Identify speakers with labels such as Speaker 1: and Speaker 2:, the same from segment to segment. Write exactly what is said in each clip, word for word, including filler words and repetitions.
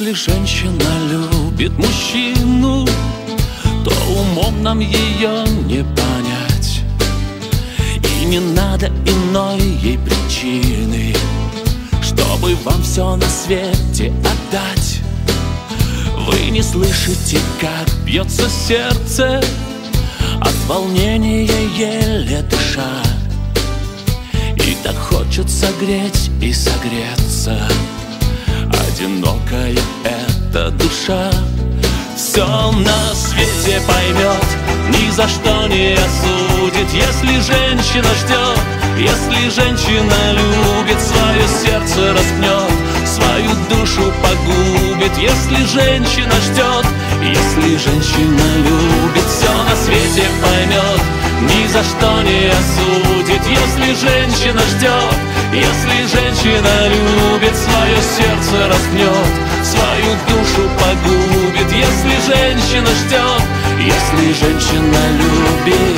Speaker 1: Если женщина любит мужчину, то умом нам ее не понять. И не надо иной ей причины, чтобы вам все на свете отдать. Вы не слышите, как бьется сердце от волнения, еле дыша. И так хочется греть и согреться. Одинокая эта душа все на свете поймет, ни за что не осудит. Если женщина ждет, если женщина любит, свое сердце распнет, свою душу погубит. Если женщина ждет, если женщина любит, все на свете поймет, ни за что не осудит. Если женщина ждет, если женщина любит, свое сердце распнет, свою душу погубит. Если женщина ждет, если женщина любит.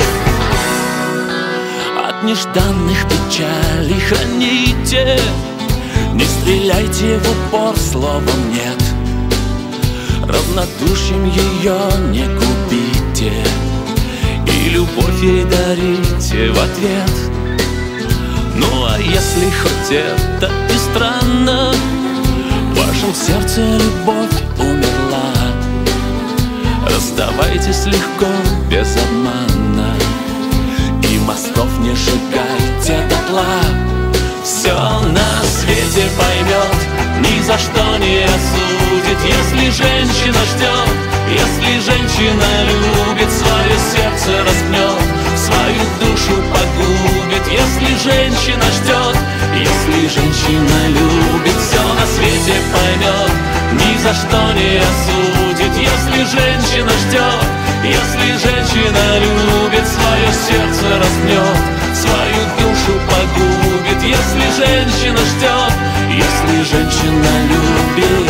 Speaker 1: От нежданных печалей храните, не стреляйте в упор словом нет. Равнодушием ее не купите, и любовь ей дарите в ответ. Ну а если хоть это и странно, в вашем сердце любовь умерла, расставайтесь легко, без обмана, и мостов не сжигайте дотла. Все на свете поймет, ни за что не осудит. Если женщина ждет, если женщина любит, свое сердце распнет, свою душу погубит. Если женщина ждет, если женщина любит, все на свете поймет, ни за что не осудит. Если женщина ждет, если женщина любит, свое сердце распнет, свою душу погубит. Если женщина ждет, если женщина любит.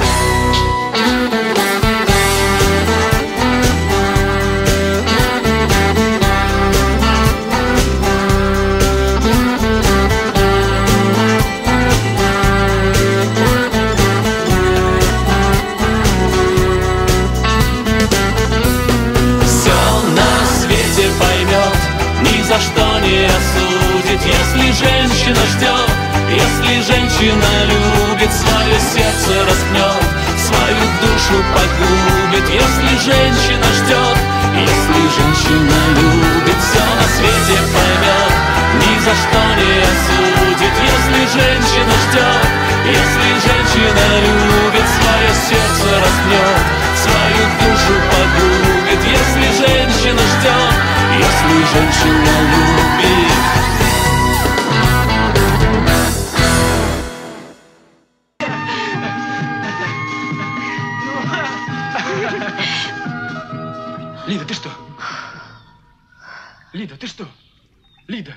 Speaker 1: За что не осудит. Если женщина ждет, если женщина любит, свое сердце распнет, свою душу погубит. Если женщина ждет, если женщина любит, все на свете поймет, ни за что не осудит. Если женщина ждет, если женщина любит, свое сердце распнет, свою душу погубит. Если женщина ждет, если женщина любит.
Speaker 2: Лида, ты что? Лида, ты что? Лида.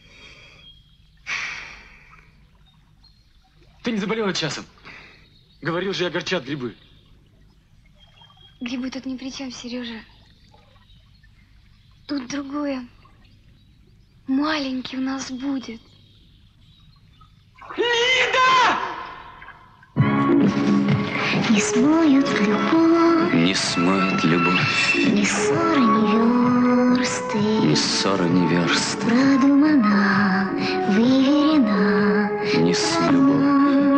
Speaker 2: Ты не заболела часом? Говорил же, огорчат грибы.
Speaker 3: Грибы тут ни при чем, Сережа. Тут другое. Маленький у нас будет.
Speaker 2: Лида!
Speaker 4: Не смоют любовь,
Speaker 1: не смоет любовь,
Speaker 4: ни ссоры, ни версты,
Speaker 1: ни ссора, ни верст.
Speaker 4: продумана, выверена,
Speaker 1: Не с любовью,